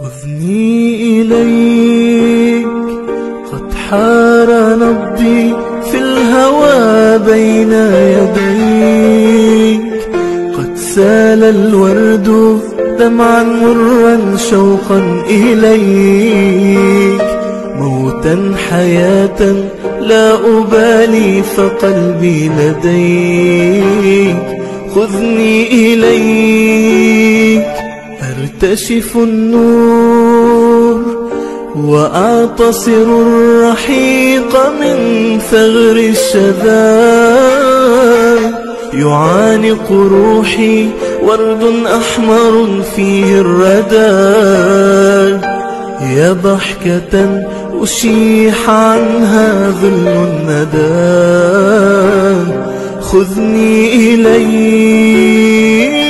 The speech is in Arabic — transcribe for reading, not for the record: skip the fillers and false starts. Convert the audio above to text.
خذني إليك، قد حار نبضي في الهوى بين يديك، قد سال الورد دمعا مرا شوقا إليك، موتا حياة لا أبالي فقلبي لديك. خذني إليك أرتشف النور وأعتصر الرحيق من ثغر الشذا، يعانق روحي ورد أحمر فيه الردى، يا ضحكة أشيح عنها ظل الندى. خذني إليك